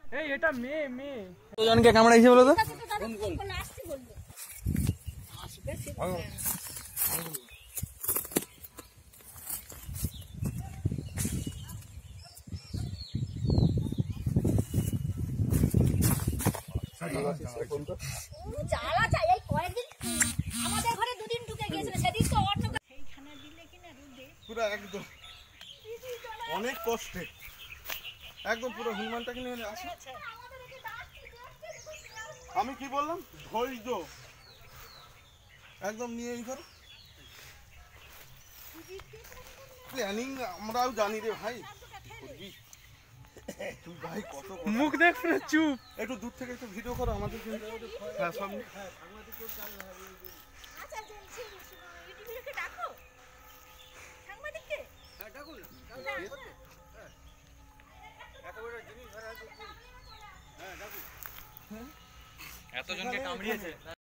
এই এটা মেয়ে মেয়ে কতজনকে কামড়াইছে বলো তো? পুরো একদম অনেক কষ্টে একদম পুরো হনুমানটাকে নিয়ে আসে। আমি কি বললাম ধৈর্য একদম নিয়ে এই ধর প্ল্যানিং আমরাও জানি রে ভাই। তুই ভাই কত মুখ দেখ পুরো চুপ। একটু দূর থেকে একটু ভিডিও করো আমাদের। হ্যাঁ সামনে এতজনকে কামড়িয়েছে।